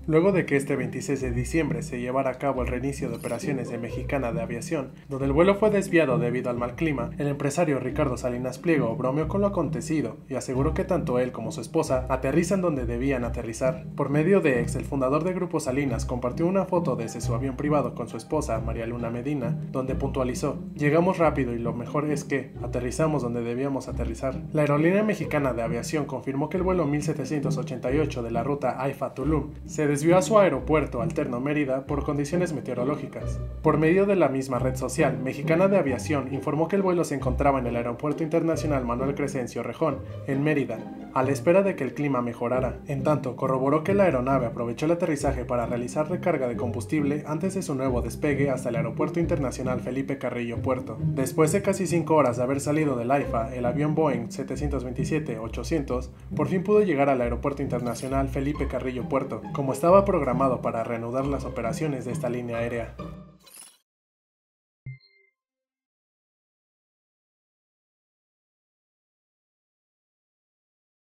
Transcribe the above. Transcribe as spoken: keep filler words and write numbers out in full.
Luego de que este veintiséis de diciembre se llevara a cabo el reinicio de operaciones de Mexicana de Aviación, donde el vuelo fue desviado debido al mal clima, el empresario Ricardo Salinas Pliego bromeó con lo acontecido y aseguró que tanto él como su esposa aterrizan donde debían aterrizar. Por medio de X, el fundador de Grupo Salinas compartió una foto desde su avión privado con su esposa, María Luna Medina, donde puntualizó: "Llegamos rápido y lo mejor es que aterrizamos donde debíamos aterrizar". La aerolínea mexicana de aviación confirmó que el vuelo mil setecientos ochenta y ocho de la ruta AIFA-Tulum se desvió a su aeropuerto alterno Mérida por condiciones meteorológicas. Por medio de la misma red social, Mexicana de Aviación informó que el vuelo se encontraba en el Aeropuerto Internacional Manuel Crescencio Rejón, en Mérida, a la espera de que el clima mejorara. En tanto, corroboró que la aeronave aprovechó el aterrizaje para realizar recarga de combustible antes de su nuevo despegue hasta el Aeropuerto Internacional Felipe Carrillo Puerto. Después de casi cinco horas de haber salido del AIFA, el avión Boeing setecientos veintisiete ochocientos por fin pudo llegar al Aeropuerto Internacional Felipe Carrillo Puerto, como estaba programado para reanudar las operaciones de esta línea aérea.